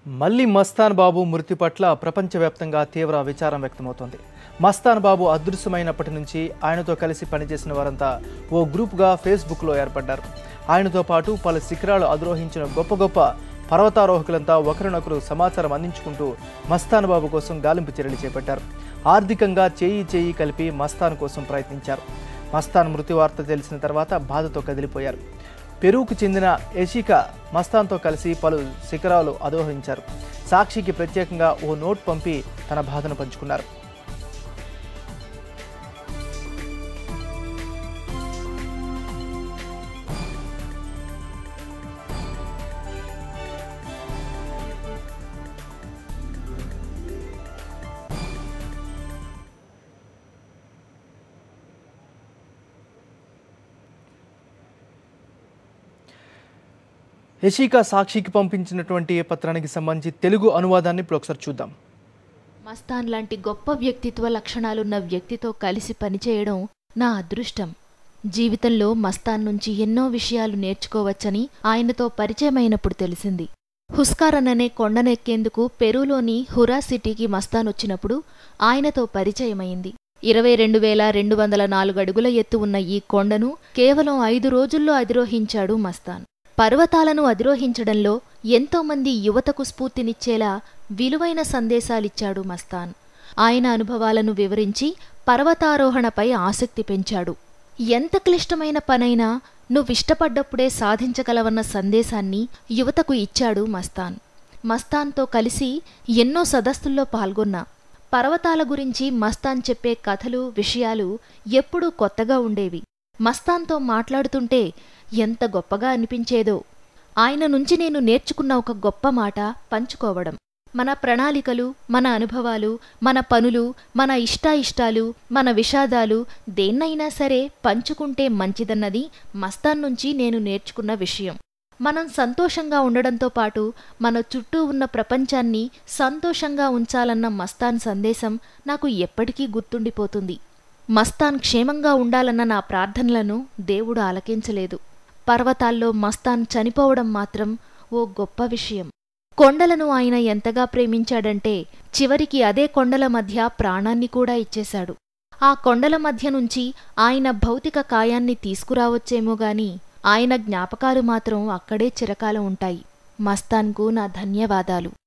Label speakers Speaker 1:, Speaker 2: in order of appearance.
Speaker 1: మళ్ళీ మస్తాన్ బాబు మృతి పట్ల ప్రపంచవ్యాప్తంగా తీవ్ర విచారం వ్యక్తమవుతోంది. మస్తాన్ బాబు అదృశ్యమైనప్పటి నుంచి ఆయనతో కలిసి పనిచేసిన వారంతా ఓ గ్రూప్గా ఫేస్బుక్లో ఏర్పడ్డారు. ఆయనతో పాటు పలు శిఖరాలు అధిరోహించిన గొప్ప గొప్ప పర్వతారోహకులంతా ఒకరినొకరు సమాచారం అందించుకుంటూ మస్తాన్ బాబు కోసం గాలింపు చర్యలు చేపట్టారు. ఆర్థికంగా చేయి కలిపి మస్తాన్ కోసం ప్రయత్నించారు. మస్తాన్ మృతి వార్త తెలిసిన తర్వాత బాధతో కదిలిపోయారు. పెరూకు చెందిన యషికా మస్తాన్తో కలిసి పలు శిఖరాలు అధిరోహించారు. సాక్షికి ప్రత్యేకంగా ఓ నోట్ పంపి తన బాధను పంచుకున్నారు. యషికా సాక్షికి పంపించినటువంటి పత్రానికి సంబంధించి తెలుగు అనువాదాన్ని ఇప్పుడు ఒకసారి చూద్దాం.
Speaker 2: మస్తాన్ లాంటి గొప్ప వ్యక్తిత్వ లక్షణాలున్న వ్యక్తితో కలిసి పనిచేయడం నా అదృష్టం. జీవితంలో మస్తాన్ నుంచి ఎన్నో విషయాలు నేర్చుకోవచ్చని ఆయనతో పరిచయమైనప్పుడు తెలిసింది. హుస్కారన్ అనే కొండనెక్కేందుకు పెరూలోని హురా సిటీకి మస్తాన్ వచ్చినప్పుడు ఆయనతో పరిచయమైంది. 22,204 అడుగుల ఎత్తు ఉన్న ఈ కొండను కేవలం 5 రోజుల్లో అధిరోహించాడు మస్తాన్. పర్వతాలను అధిరోహించడంలో ఎంతోమంది యువతకు స్ఫూర్తినిచ్చేలా విలువైన సందేశాలిచ్చాడు మస్తాన్. ఆయన అనుభవాలను వివరించి పర్వతారోహణపై ఆసక్తి పెంచాడు. ఎంత క్లిష్టమైన పనైనా నువ్విష్టపడ్డప్పుడే సాధించగలవన్న సందేశాన్ని యువతకు ఇచ్చాడు మస్తాన్. మస్తాన్తో కలిసి ఎన్నో సదస్సుల్లో పాల్గొన్నా. పర్వతాల గురించి మస్తాన్ చెప్పే కథలు, విషయాలు ఎప్పుడూ కొత్తగా ఉండేవి. మస్తాన్తో మాట్లాడుతుంటే ఎంత గొప్పగా అనిపించేదో. ఆయన నుంచి నేను నేర్చుకున్న ఒక గొప్ప మాట పంచుకోవడం. మన ప్రణాళికలు, మన అనుభవాలు, మన పనులు, మన ఇష్టాయిష్టాలు, మన విషాదాలు దేన్నైనా సరే పంచుకుంటే మంచిదన్నది మస్తాన్ నుంచి నేను నేర్చుకున్న విషయం. మనం సంతోషంగా ఉండడంతో పాటు మన చుట్టూ ఉన్న ప్రపంచాన్ని సంతోషంగా ఉంచాలన్న మస్తాన్ సందేశం నాకు ఎప్పటికీ గుర్తుండిపోతుంది. మస్తాన్ క్షేమంగా ఉండాలన్న నా ప్రార్థనలను దేవుడు ఆలకించలేదు. పర్వతాల్లో మస్తాన్ చనిపోవడం మాత్రం ఓ గొప్ప విషయం. కొండలను ఆయన ఎంతగా ప్రేమించాడంటే చివరికి అదే కొండల మధ్య ప్రాణాన్ని కూడా ఇచ్చేశాడు. ఆ కొండల మధ్య నుంచి ఆయన భౌతిక కాయాన్ని తీసుకురావచ్చేమోగాని ఆయన జ్ఞాపకాలు మాత్రం అక్కడే చిరకాలం ఉంటాయి. మస్తాన్కు నా ధన్యవాదాలు.